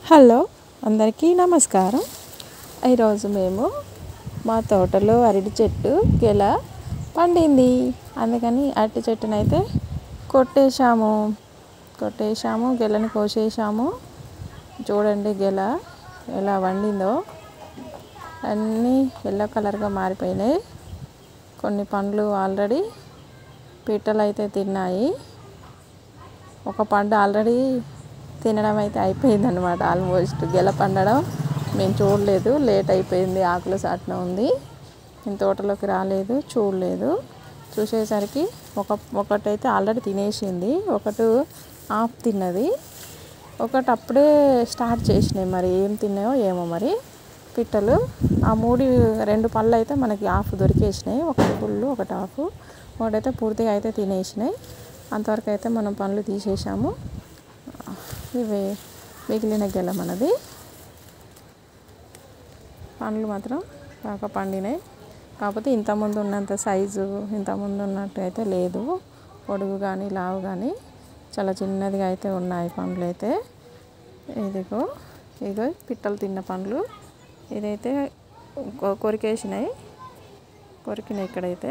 Hello అందరికీ నమస్కారం. ఈరోజు మేము మా తోటలో అరటి చెట్టు గెల పండింది. అందుకని అరటి చెట్టునైతే కొట్టేశాము, గెలని కోసేసాము. చూడండి గెల ఎలా వండిందో. అన్నీ ఎల్లో కలర్గా మారిపోయినాయి. కొన్ని పండ్లు ఆల్రెడీ పిట్టలు అయితే తిన్నాయి. ఒక పండు ఆల్రెడీ తినడం అయితే అయిపోయిందన్నమాట. ఆల్మోస్ట్ గెల పండడం మేము చూడలేదు, లేట్ అయిపోయింది. ఆకుల సాటున ఉంది, నేను తోటలోకి రాలేదు, చూడలేదు. చూసేసరికి ఒకటైతే ఆల్రెడీ తినేసింది, ఒకటి హాఫ్ తిన్నది, ఒకటి అప్పుడే స్టార్ట్ చేసినాయి. మరి ఏం తిన్నాయో ఏమో మరి పిట్టలు. ఆ రెండు పళ్ళు అయితే మనకి హాఫ్ దొరికేసినాయి, ఒకటి ఫుల్ ఒకటి హాఫ్, ఒకటైతే పూర్తిగా అయితే తినేసినాయి. అంతవరకు అయితే మనం పండ్లు తీసేసాము. ఇవి మిగిలిన గెల మనది. పండ్లు మాత్రం బాగా పండినాయి. కాకపోతే ఇంతకుముందు ఉన్నంత సైజు, ఇంతకుముందు ఉన్నట్టు అయితే లేదు. పొడుగు కానీ లావు కానీ చాలా చిన్నదిగా అయితే ఉన్నాయి పండ్లు అయితే. ఇదిగో పిట్టలు తిన్న పండ్లు. ఇదైతే కొరికినాయి ఇక్కడైతే.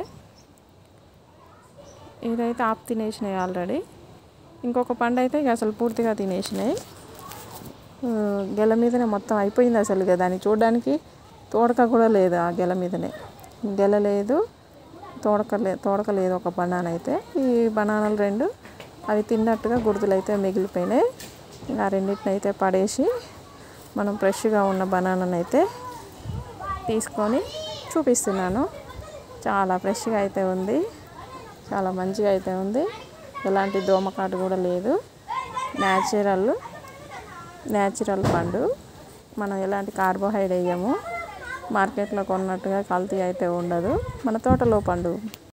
ఇదైతే ఆపు తినేసినాయి ఆల్రెడీ. ఇంకొక పండు అయితే ఇక అసలు పూర్తిగా తినేసినాయి. గెల మీదనే మొత్తం అయిపోయింది అసలు. ఇక దాన్ని చూడడానికి తోడక కూడా లేదు. ఆ గెల మీదనే గెల లేదు, తోడక లేదు. ఒక బనానా అయితే, ఈ బనానాలు రెండు అవి తిన్నట్టుగా గుర్తులు అయితే మిగిలిపోయినాయి. ఆ రెండింటిని అయితే పడేసి మనం ఫ్రెష్గా ఉన్న బనానాను అయితే తీసుకొని చూపిస్తున్నాను. చాలా ఫ్రెష్గా అయితే ఉంది, చాలా మంచిగా అయితే ఉంది. ఎలాంటి దోమకాటు కూడా లేదు. న్యాచురల్ పండు. మనం ఎలాంటి కార్బోహైడ్రేట్ వేయము. మార్కెట్లో కొన్నట్టుగా కల్తీ అయితే ఉండదు. మన తోటలో పండు.